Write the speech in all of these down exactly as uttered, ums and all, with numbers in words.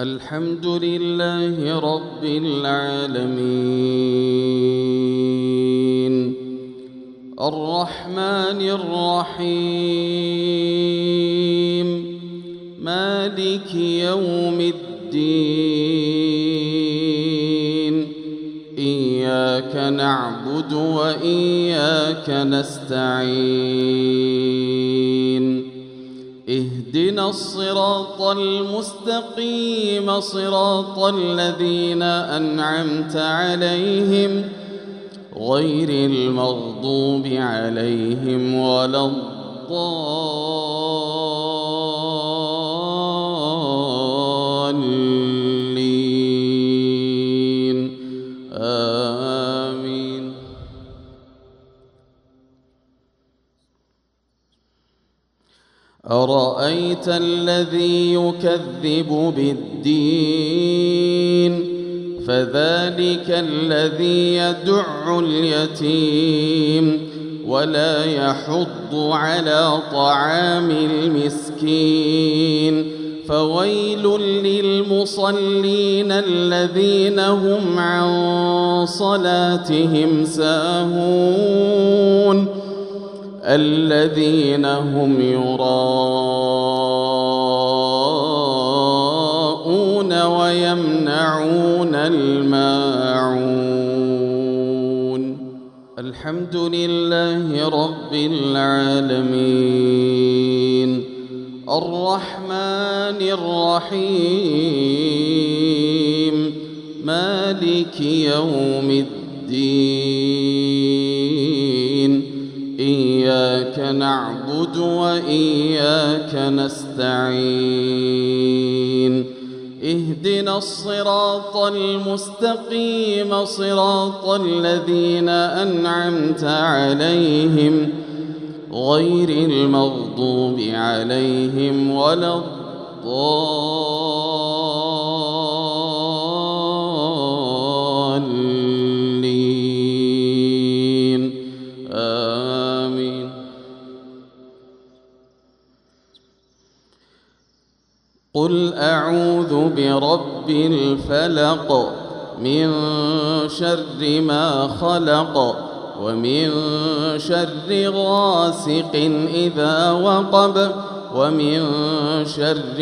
الحمد لله رب العالمين الرحمن الرحيم مالك يوم الدين إياك نعبد وإياك نستعين اهدنا الصراط المستقيم صراط الذين أنعمت عليهم غير المغضوب عليهم ولا الضالين آمين. أرأيت الذي يكذب بالدين فذلك الذي يدع اليتيم ولا يحض على طعام المسكين فويل للمصلين الذين هم عن صلاتهم ساهون الذين هم يراءون ويمنعون الماعون. الحمد لله رب العالمين الرحمن الرحيم مالك يوم الدين إياك نعبد وإياك نستعين اهدنا الصراط المستقيم صراط الذين أنعمت عليهم غير المغضوب عليهم ولا الضالين آمين. قل أعوذ برب الفلق من شر ما خلق ومن شر غاسق إذا وقب ومن شر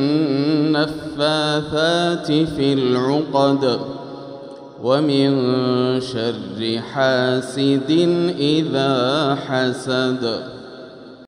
النفاثات في العقد ومن شر حاسد إذا حسد.